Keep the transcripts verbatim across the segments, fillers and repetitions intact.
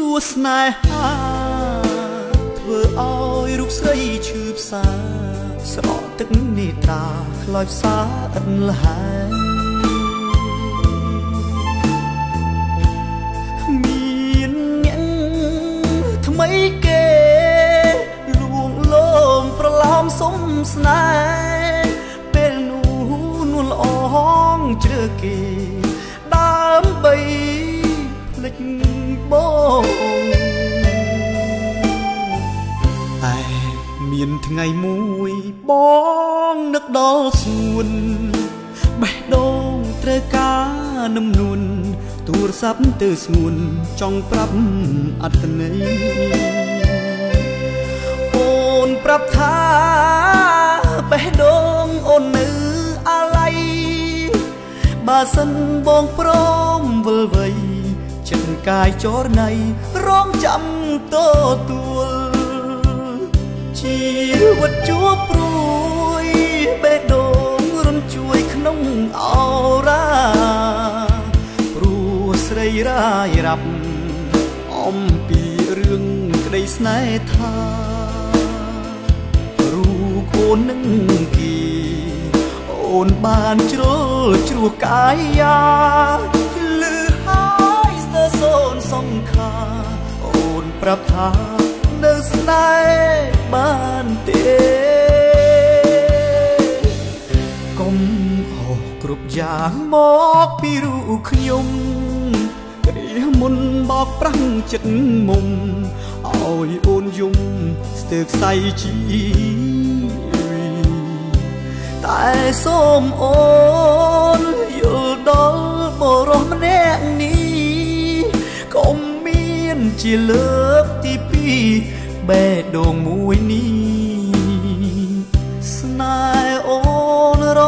วស្នេហាធ្វើឲ្យរូបស្រីឈឺផ្សាស្រក់ទឹកនេត្រាខ្លោចផ្សាឥតលហើយមានអ្នកថ្មីគេលួងលោមប្រឡំសុំស្នេហ៍ពេលនោះនួនល្អងជ្រើគេដើម្បីភ្លេចបងតែមានថ្ងៃមួយបងនឹកដល់ស្ងួនបេះដូងត្រូវការនឹមនួនទូរស័ព្ទទៅស្ងួនចង់ប្រាប់អត្ថន័យអូនប្រាប់ថាបេះដូងអូននៅអាឡ័យបើសិនបងព្រមវិលវ័យចិត្តកាយចរណៃរងចាំតទួលជីវិតជួបព្រួយបេះដូងរំជួយក្នុងអរ៉ាព្រោះស្រីរាយរាប់អំពីរឿងក្តីស្នេហ៍ថារូបអូននឹងគេអូនបានជ្រុលជ្រោះកាយាលឺហើយស្ទើរសូនសង្ខាអូនប្រាប់ថានៅស្នេហ៍បានទេកុំអោគ្រប់យ៉ាងមកពីរូបខ្ញុំគ្រាមុនបោកប្រាំងចិត្តមុំឲ្យអូនយំស្ទើរខ្សែជីតែសូមអូនយល់ដល់បរិសុទ្ធម្នាក់នេះកុំមានជាលើកទីពីរបេះដូងមួយនេះស្នេហ៍អូនរ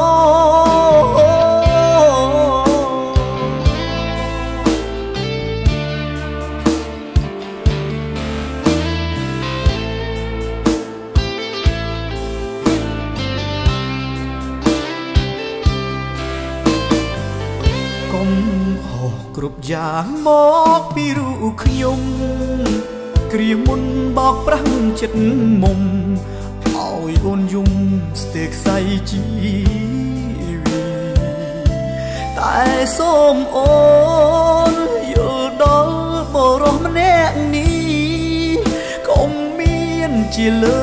កុំអោគ្រប់យ៉ាងមកពីរូបខ្ញុំគ្រាមុនបោកប្រាំងចិត្តមុំឲ្យអូនយំស្ទើរខ្សែជីវីតែសូមអូនយល់ដល់បរិសុទ្ធម្នាក់នេះកុំមានជាលើ